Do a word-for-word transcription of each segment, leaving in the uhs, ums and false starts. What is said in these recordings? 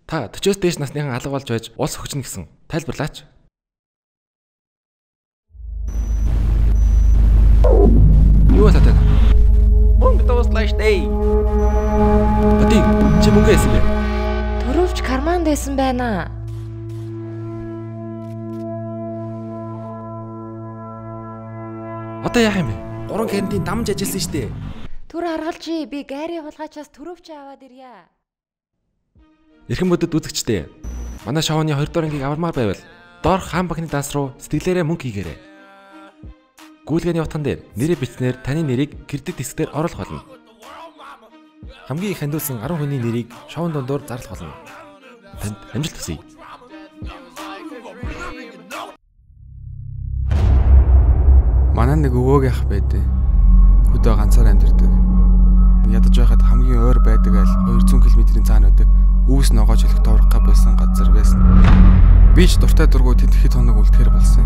Та forty-оос дээш насныхан алга болж байж улс хөгжинэ гэсэн тайлбарлаач. Юу болоод байна? Мөнгө дууслаа штэ. Бати чи мөнгө эсэ бэ? Төрөвч карманд байсан байна. Одоо яах юм бэ? Гурван карантин дамж ажилласан штэ. Түр харгалжи би гайри хулгайчаас төрөвч аваад ирье. Эрхэм бүдэд үзэгчдээ. Манай шоуны хоёр дахь ангийг авармаар байвал доорх хаан бахны данс руу сэтгэлээрээ мөнгө хийгээрэй. Гүйлгээний утган дээр нэрээ бичснээр таны нэрийг кредит дискээр оруулах болно. Хамгийн их хандуулсан ten хүний нэрийг шоун дондор зарлах болно. Танд амжилт хүсье. Манай нэг өвөөг ах байдэ. Хөдөө ганцаар амьдардаг. Ядаж байхад хамгийн ойр байдаг айл two hundred км-ийн цаана байдаг. Үүс ногоож хэлэх товрох байсан газар байсан. Би ч дуртай дургуй тэнд хэд хоног үлдэхэр болсон.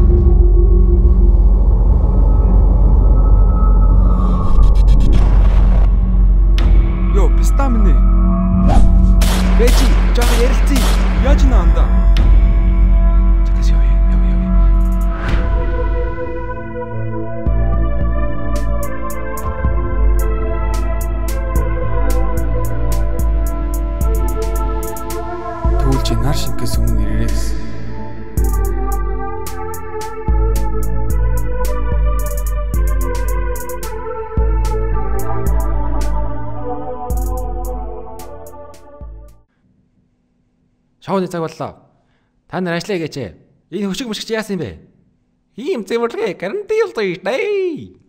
Йоо, писта минь. Бэжи, жоо ярилцъя. Яаж нэ анда? Чакас яа яа яа. Түлж нар шингээс өмнө ирээрэй гэсэн. Шоуны цаг боллоо. Та нар ажиллая гэжээ. Энэ хөшиг мөшгч яасан юм бэ? Ийм зэвэрлэгээ карантин болсон штэ.